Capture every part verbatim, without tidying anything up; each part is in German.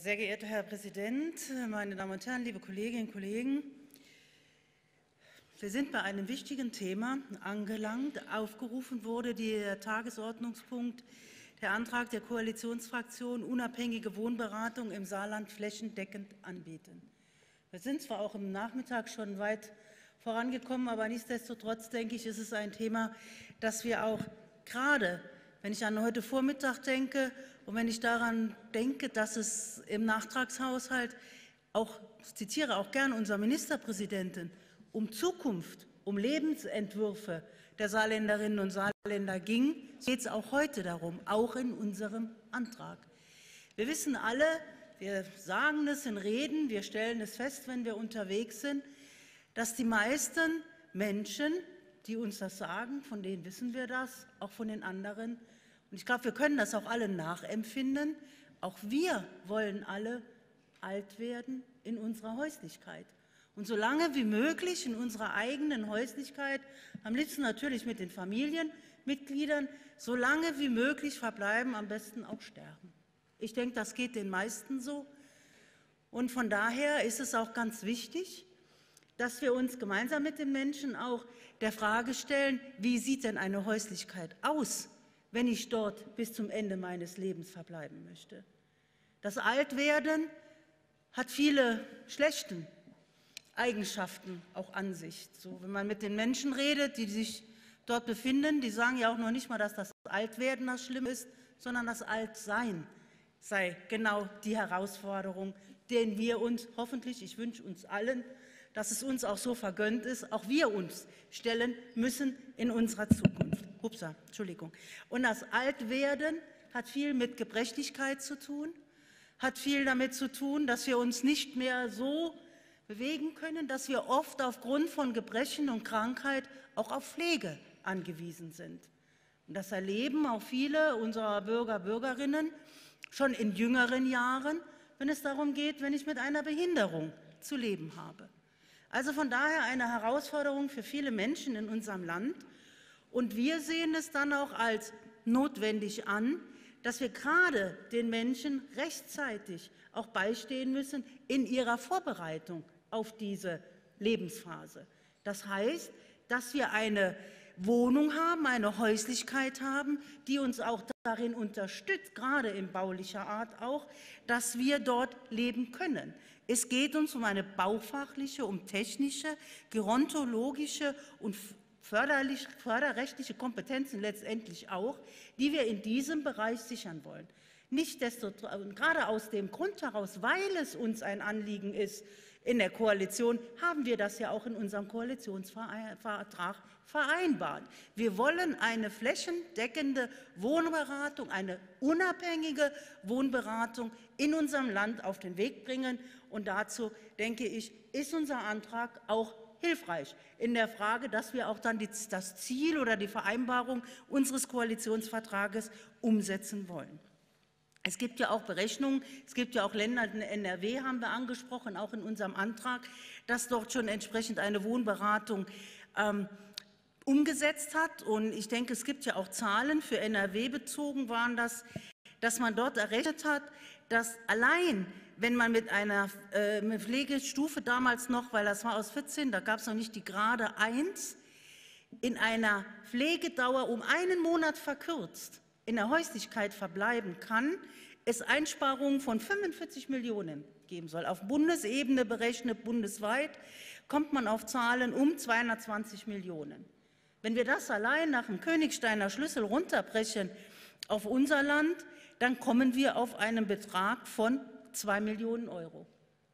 Sehr geehrter Herr Präsident, meine Damen und Herren, liebe Kolleginnen und Kollegen! Wir sind bei einem wichtigen Thema angelangt. Aufgerufen wurde der Tagesordnungspunkt, der Antrag der Koalitionsfraktion, unabhängige Wohnberatung im Saarland flächendeckend anbieten. Wir sind zwar auch im Nachmittag schon weit vorangekommen, aber nichtsdestotrotz denke ich, ist es ein Thema, das wir auch gerade, wenn ich an heute Vormittag denke und wenn ich daran denke, dass es im Nachtragshaushalt auch, ich zitiere auch gern unseren Ministerpräsidenten, um Zukunft, um Lebensentwürfe der Saarländerinnen und Saarländer ging, geht es auch heute darum, auch in unserem Antrag. Wir wissen alle, wir sagen es in Reden, wir stellen es fest, wenn wir unterwegs sind, dass die meisten Menschen, die uns das sagen, von denen wissen wir das, auch von den anderen, und ich glaube, wir können das auch alle nachempfinden, auch wir wollen alle alt werden in unserer Häuslichkeit. Und so lange wie möglich in unserer eigenen Häuslichkeit, am liebsten natürlich mit den Familienmitgliedern, so lange wie möglich verbleiben, am besten auch sterben. Ich denke, das geht den meisten so. Und von daher ist es auch ganz wichtig, dass wir uns gemeinsam mit den Menschen auch der Frage stellen, wie sieht denn eine Häuslichkeit aus, wenn ich dort bis zum Ende meines Lebens verbleiben möchte. Das Altwerden hat viele schlechte Eigenschaften auch an sich. So, wenn man mit den Menschen redet, die sich dort befinden, die sagen ja auch noch nicht mal, dass das Altwerden das Schlimme ist, sondern das Altsein sei genau die Herausforderung, denen wir uns hoffentlich, ich wünsche uns allen, dass es uns auch so vergönnt ist, auch wir uns stellen müssen in unserer Zukunft. Upsa, Entschuldigung. Und das Altwerden hat viel mit Gebrechlichkeit zu tun, hat viel damit zu tun, dass wir uns nicht mehr so bewegen können, dass wir oft aufgrund von Gebrechen und Krankheit auch auf Pflege angewiesen sind. Und das erleben auch viele unserer Bürger und Bürgerinnen schon in jüngeren Jahren, wenn es darum geht, wenn ich mit einer Behinderung zu leben habe. Also von daher eine Herausforderung für viele Menschen in unserem Land. Und wir sehen es dann auch als notwendig an, dass wir gerade den Menschen rechtzeitig auch beistehen müssen in ihrer Vorbereitung auf diese Lebensphase. Das heißt, dass wir eine Wohnung haben, eine Häuslichkeit haben, die uns auch darin unterstützt, gerade in baulicher Art auch, dass wir dort leben können. Es geht uns um eine baufachliche, um technische, gerontologische und förderrechtliche Kompetenzen letztendlich auch, die wir in diesem Bereich sichern wollen. Nichtsdestotrotz, gerade aus dem Grund heraus, weil es uns ein Anliegen ist, in der Koalition haben wir das ja auch in unserem Koalitionsvertrag vereinbart. Wir wollen eine flächendeckende Wohnberatung, eine unabhängige Wohnberatung in unserem Land auf den Weg bringen. Und dazu, denke ich, ist unser Antrag auch hilfreich in der Frage, dass wir auch dann das Ziel oder die Vereinbarung unseres Koalitionsvertrages umsetzen wollen. Es gibt ja auch Berechnungen, es gibt ja auch Länder, N R W haben wir angesprochen, auch in unserem Antrag, dass dort schon entsprechend eine Wohnberatung ähm, umgesetzt hat. Und ich denke, es gibt ja auch Zahlen, für N R W bezogen waren das, dass man dort errechnet hat, dass allein, wenn man mit einer äh, Pflegestufe damals noch, weil das war aus vierzehn, da gab es noch nicht die Grade eins, in einer Pflegedauer um einen Monat verkürzt, in der Häuslichkeit verbleiben kann, es Einsparungen von fünfundvierzig Millionen geben soll. Auf Bundesebene berechnet, bundesweit, kommt man auf Zahlen um zweihundertzwanzig Millionen. Wenn wir das allein nach dem Königsteiner Schlüssel runterbrechen auf unser Land, dann kommen wir auf einen Betrag von zwei Millionen Euro.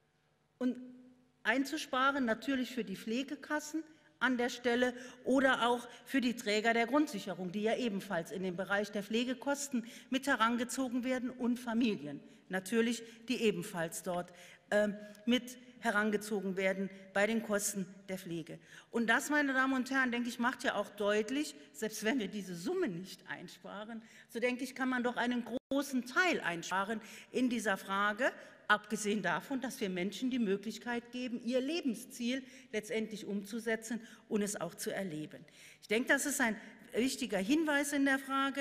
Und einzusparen natürlich für die Pflegekassen an der Stelle oder auch für die Träger der Grundsicherung, die ja ebenfalls in den Bereich der Pflegekosten mit herangezogen werden, und Familien natürlich, die ebenfalls dort äh, mit herangezogen werden bei den Kosten der Pflege. Und das, meine Damen und Herren, denke ich, macht ja auch deutlich, selbst wenn wir diese Summe nicht einsparen, so denke ich, kann man doch einen großen Teil einsparen in dieser Frage, abgesehen davon, dass wir Menschen die Möglichkeit geben, ihr Lebensziel letztendlich umzusetzen und es auch zu erleben. Ich denke, das ist ein wichtiger Hinweis in der Frage.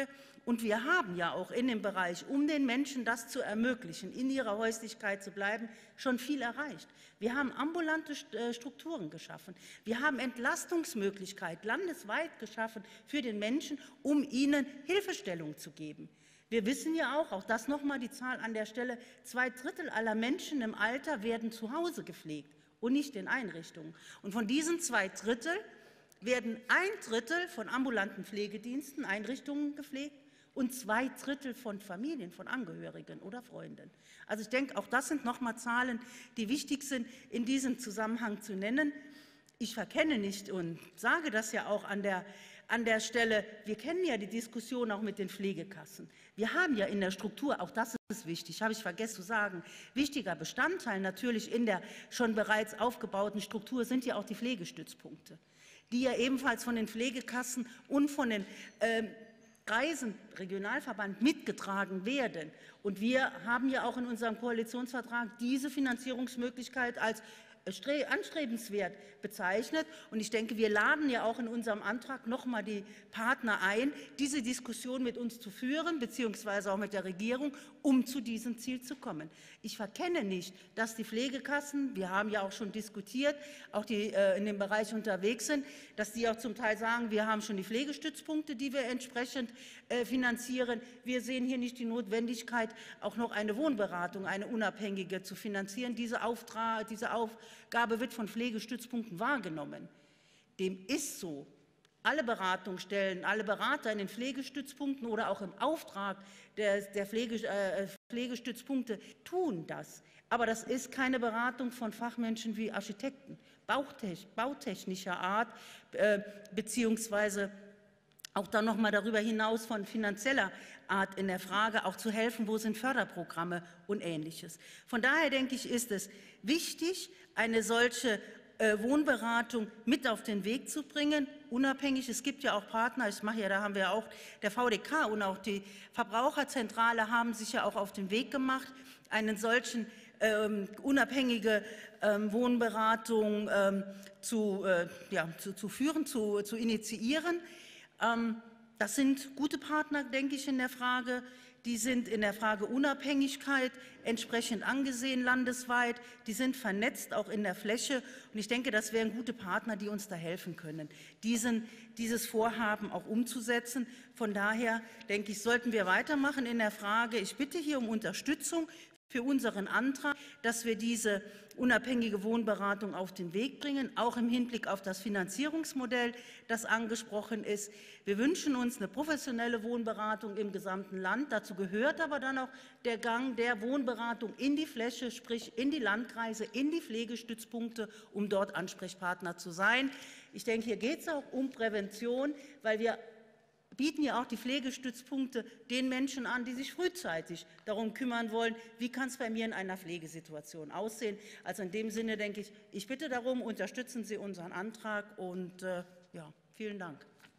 Und wir haben ja auch in dem Bereich, um den Menschen das zu ermöglichen, in ihrer Häuslichkeit zu bleiben, schon viel erreicht. Wir haben ambulante Strukturen geschaffen. Wir haben Entlastungsmöglichkeiten landesweit geschaffen für den Menschen, um ihnen Hilfestellung zu geben. Wir wissen ja auch, auch das nochmal die Zahl an der Stelle, zwei Drittel aller Menschen im Alter werden zu Hause gepflegt und nicht in Einrichtungen. Und von diesen zwei Drittel werden ein Drittel von ambulanten Pflegediensten, Einrichtungen gepflegt und zwei Drittel von Familien, von Angehörigen oder Freunden. Also ich denke, auch das sind nochmal Zahlen, die wichtig sind, in diesem Zusammenhang zu nennen. Ich verkenne nicht und sage das ja auch an der An der Stelle, wir kennen ja die Diskussion auch mit den Pflegekassen. Wir haben ja in der Struktur, auch das ist wichtig, habe ich vergessen zu sagen, wichtiger Bestandteil natürlich in der schon bereits aufgebauten Struktur sind ja auch die Pflegestützpunkte, die ja ebenfalls von den Pflegekassen und von den äh, Kreisen, Regionalverband mitgetragen werden. Und wir haben ja auch in unserem Koalitionsvertrag diese Finanzierungsmöglichkeit als anstrebenswert bezeichnet. Und ich denke, wir laden ja auch in unserem Antrag noch mal die Partner ein, diese Diskussion mit uns zu führen, beziehungsweise auch mit der Regierung, um zu diesem Ziel zu kommen. Ich verkenne nicht, dass die Pflegekassen, wir haben ja auch schon diskutiert, auch die äh, in dem Bereich unterwegs sind, dass die auch zum Teil sagen, wir haben schon die Pflegestützpunkte, die wir entsprechend äh, finanzieren. Wir sehen hier nicht die Notwendigkeit, auch noch eine Wohnberatung, eine unabhängige zu finanzieren. Diese Auftrag, diese Aufgabe wird von Pflegestützpunkten wahrgenommen. Dem ist so. Alle Beratungsstellen, alle Berater in den Pflegestützpunkten oder auch im Auftrag der, der Pflege, äh, Pflegestützpunkte tun das. Aber das ist keine Beratung von Fachmenschen wie Architekten, bautechnischer Art, äh, beziehungsweise auch dann noch mal darüber hinaus von finanzieller Art in der Frage, auch zu helfen, wo sind Förderprogramme und Ähnliches. Von daher denke ich, ist es wichtig, eine solche äh, Wohnberatung mit auf den Weg zu bringen, unabhängig. Es gibt ja auch Partner, ich mache ja, da haben wir auch, der V D K und auch die Verbraucherzentrale haben sich ja auch auf den Weg gemacht, einen solchen ähm, unabhängige ähm, Wohnberatung ähm, zu, äh, ja, zu, zu führen, zu, zu initiieren. Ähm, das sind gute Partner, denke ich, in der Frage. Die sind in der Frage Unabhängigkeit entsprechend angesehen landesweit. Die sind vernetzt, auch in der Fläche. Und ich denke, das wären gute Partner, die uns da helfen können, diesen, dieses Vorhaben auch umzusetzen. Von daher, denke ich, sollten wir weitermachen in der Frage. Ich bitte hier um Unterstützung für unseren Antrag, dass wir diese unabhängige Wohnberatung auf den Weg bringen, auch im Hinblick auf das Finanzierungsmodell, das angesprochen ist. Wir wünschen uns eine professionelle Wohnberatung im gesamten Land. Dazu gehört aber dann auch der Gang der Wohnberatung in die Fläche, sprich in die Landkreise, in die Pflegestützpunkte, um dort Ansprechpartner zu sein. Ich denke, hier geht es auch um Prävention, weil wir bieten ja auch die Pflegestützpunkte den Menschen an, die sich frühzeitig darum kümmern wollen, wie kann es bei mir in einer Pflegesituation aussehen. Also in dem Sinne denke ich, ich bitte darum, unterstützen Sie unseren Antrag und äh, ja, vielen Dank.